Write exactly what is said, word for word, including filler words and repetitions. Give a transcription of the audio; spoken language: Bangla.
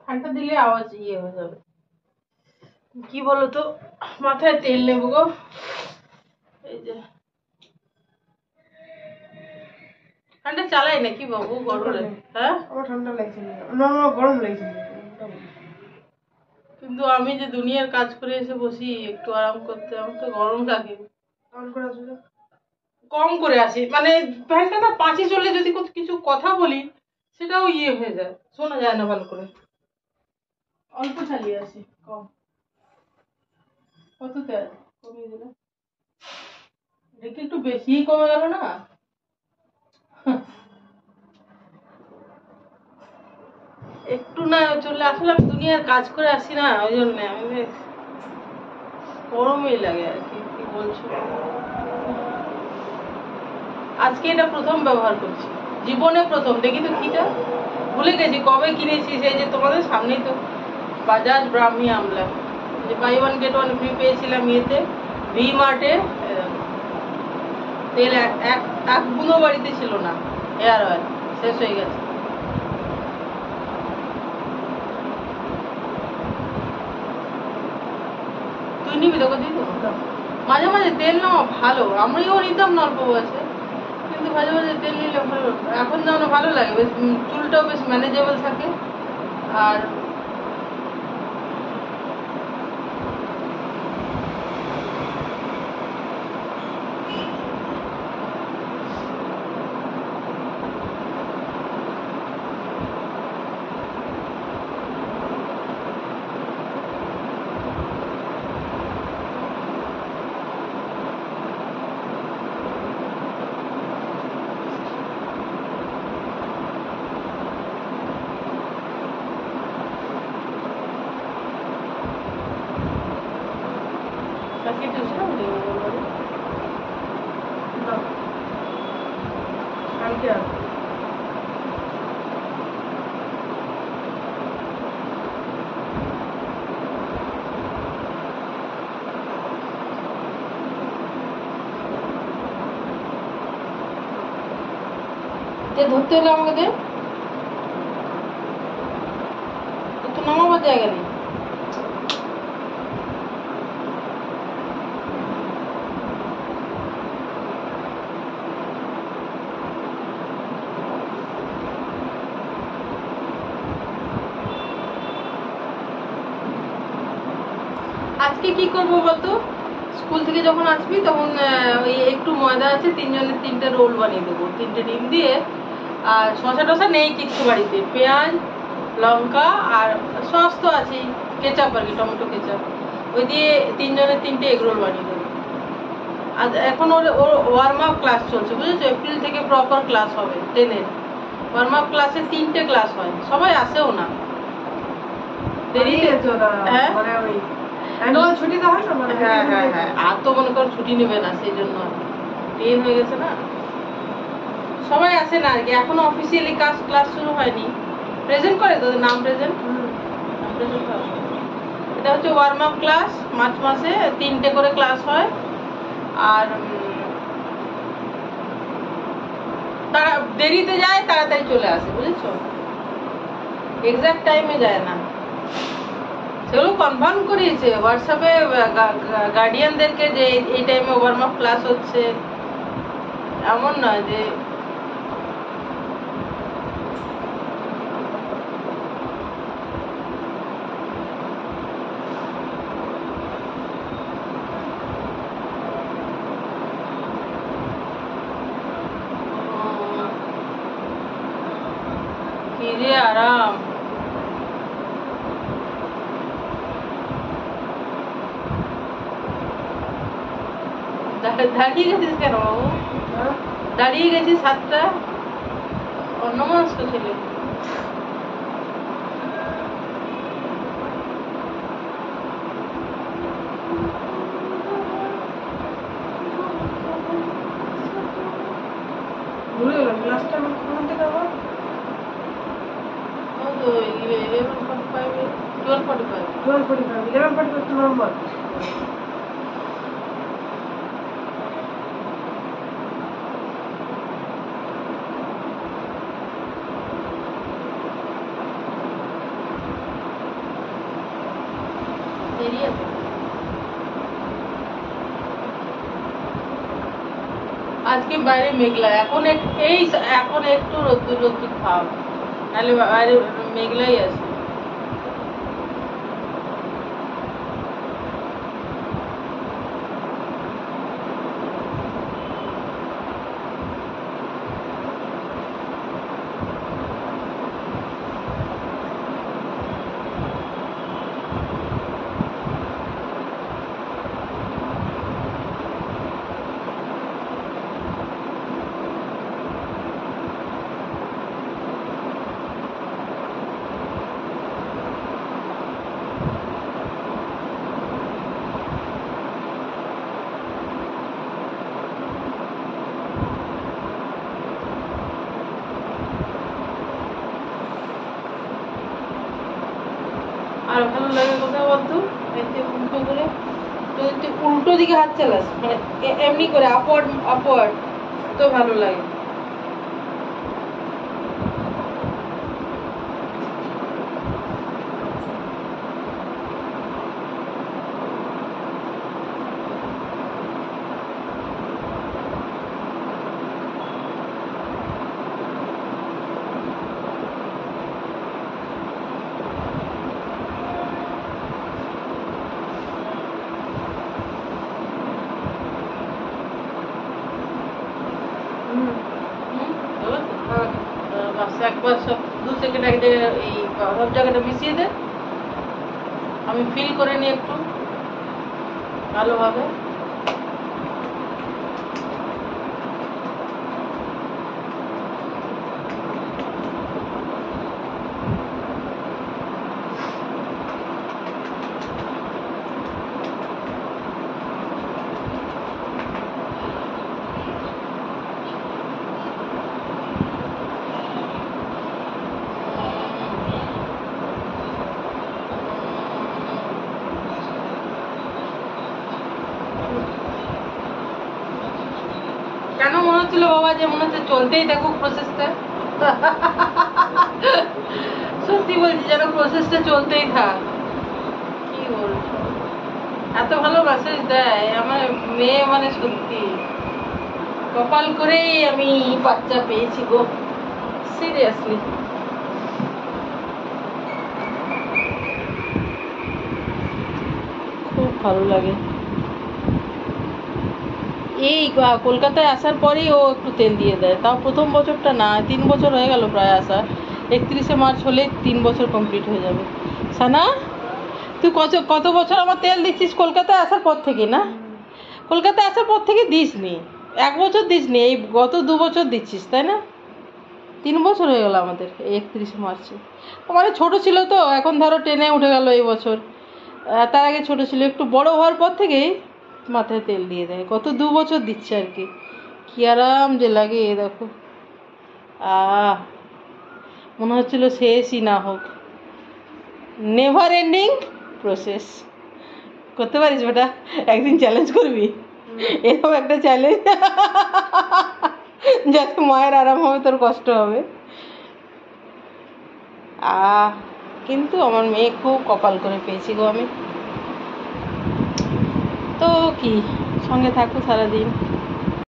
ফ্যানটা দিলে আওয়াজ ইয়ে হয়ে যাবে। কি বলতো, মাথায় তেল নেবো গো। এই যে ফ্যানটা চালাই নাকি বাবু? গরম? হ্যাঁ আমার ঠান্ডা লাগছে না, গরম লাগছে। কিন্তু আমি যে দুনিয়ার কাজ করে এসে বসি একটু আরাম করতে, আমার তো গরম লাগে। কম করে আসি, মানে ফ্যানটা না পাঁচে চললে যদি কিছু কথা বলি সেটাও ইয়ে হয়ে যায়, শোনা যায় না ভালো করে। অল্প চালিয়ে আসি, কম। কততে কমিয়ে দিলে দেখি একটু বেশি কমে গেল না। একটু না চললে, আসলে আমি দুনিয়ার কাজ করে আসি না, ওই জন্য আমি গরমই লাগে আর কি। কি বলছো? আজকে এটা প্রথম ব্যবহার করছি, জীবনে প্রথম। দেখি তো কিটা, ভুলে গেছি কবে কিনেছি। সেই যে তোমাদের সামনেই তো, বাজাজ ব্রাহ্মী আমলা, যে buy one get one free পেয়েছিলাম ইয়েতে, ভি মার্টে। তেল এক এক বুনো বাড়িতে ছিল না, হেয়ার অয়েল শেষ হয়ে গেছে। তুই নিবি তোকে দিই তো। মাঝে মাঝে তেল নেওয়া ভালো, আমিও নিতাম না অল্প বয়সে, কিন্তু মাঝে মাঝে তেল নিলে ভালো। এখন যেন ভালো লাগে, বেশ চুলটাও বেশ ম্যানেজেবল থাকে। আর ধরতে হলে আমাকে দে, তো নামাবার জায়গা নেই। আজকে কি করবো বলতো, স্কুল থেকে যখন আসবি তখন ওই একটু ময়দা আছে, তিনজনের তিনটে রোল বানিয়ে দেবো, তিনটে ডিম দিয়ে। আর শশা টশা নেই কিচ্ছু বাড়িতে, পেঁয়াজ লঙ্কা আর সস তো আছেই, কেচাপ আর কি, টমেটো কেচাপ, ওই দিয়ে তিনজনের তিনটে এগ রোল বানিয়ে দেবো। আর এখন ওর ওর ওয়ার্ম আপ ক্লাস চলছে, বুঝেছো? এপ্রিল থেকে প্রপার ক্লাস হবে, টেনের ওয়ার্ম আপ ক্লাসে তিনটে ক্লাস হয়, সবাই আসেও না, দেরি। হ্যাঁ ছুটি তো হয় না। হ্যাঁ হ্যাঁ হ্যাঁ, আর তো মনে করো ছুটি নেবে না, সেই জন্য টেন হয়ে গেছে না, সবাই আসে না আর কি। এখনো অফিসিয়ালি ক্লাস ক্লাস শুরু হয়নি। প্রেজেন্ট করে তোদের নাম প্রেজেন্ট, এটা হচ্ছে ওয়ার্ম আপ ক্লাস। মার্চ মাসে তিনটে করে ক্লাস হয়, আর তারা দেরিতে যায়, তাড়াতাড়ি চলে আসে, বুঝেছো? এক্সাক্ট টাইমে যায় না। সেগুলো কনফার্ম করিয়েছে হোয়াটসঅ্যাপে গার্ডিয়ানদেরকে, যে এই টাইমে ওয়ার্ম আপ ক্লাস হচ্ছে। এমন নয় যে কি রে আরাম। দাঁড়িয়ে গেছিস কেন বাবু? দাঁড়িয়ে গেছিস, সাতটা অন্যমনস্ক ছেলে। ভুলে গেলাম ক্লাসটা কোন থেকে আবার, eleven forty five twelve forty five twelve forty five eleven forty five November. দেরি আছে। আজকে বাইরে মেঘলা, এখন এক- এই এখন একটু রোদ্দুর রোদ্দুর ভাব, নাহলে বাইরে মেঘলাই আছে। আর ভালো লাগে কোথাও বলতো, এতে উল্টো করে, তো এতে উল্টো দিকে হাত চালাস, মানে এ- এমনি করে আপওয়ার্ড আপওয়ার্ড, তো ভালো লাগে। হুম, ভালো তো? হ্যাঁ। আহ, বাস একবার সব দু সেকেন্ড এক জায়গায় এই সব জায়গাটা মিশিয়ে দে, আমি ফিল করে নিই একটু ভালোভাবে। কেন মনে হচ্ছিল বাবা যে মনে হচ্ছে চলতেই থাকুক প্রসেসটা? সত্যি বলছি, যেন প্রসেসটা চলতেই থাক। কি বলছো, এত ভালো মেসেজ দেয় আমার মেয়ে, মানে সত্যি কপাল করেই আমি বাচ্চা পেয়েছি গো, সিরিয়াসলি। খুব ভালো লাগে। এই ক- কলকাতায় আসার পরেই ও একটু তেল দিয়ে দেয়, তাও প্রথম বছরটা না, তিন বছর হয়ে গেল প্রায় আসা। একত্রিশে মার্চ হলে তিন বছর কমপ্লিট হয়ে যাবে। সানা, তুই কত কত বছর আমার তেল দিচ্ছিস কলকাতায় আসার পর থেকে? না, কলকাতায় আসার পর থেকে দিস নি, এক বছর দিস নি, এই গত দু বছর দিচ্ছিস তাই না? তিন বছর হয়ে গেল আমাদের এই একত্রিশে মার্চে। ও মানে ছোটো ছিল তো, এখন ধরো টেনে উঠে গেল এই বছর। আহ, তার আগে ছোটো ছিল, একটু বড় হওয়ার পর থেকেই মাথায় তেল দিয়ে দেয়, গত দু বছর দিচ্ছে আর কি। কি আরাম যে লাগে, এ দেখো, আহ মনে হচ্ছিল শেষই না হোক, নেভার এন্ডিং প্রসেস। করতে পারিস বেটা, একদিন চ্যালেঞ্জ করবি, এরকম একটা চ্যালেঞ্জ, যাতে মায়ের আরাম হবে তোর কষ্ট হবে। আহ কিন্তু আমার মেয়ে খুব কপাল করে পেয়েছি গো আমি। তো কি, সঙ্গে থাকো সারাদিন।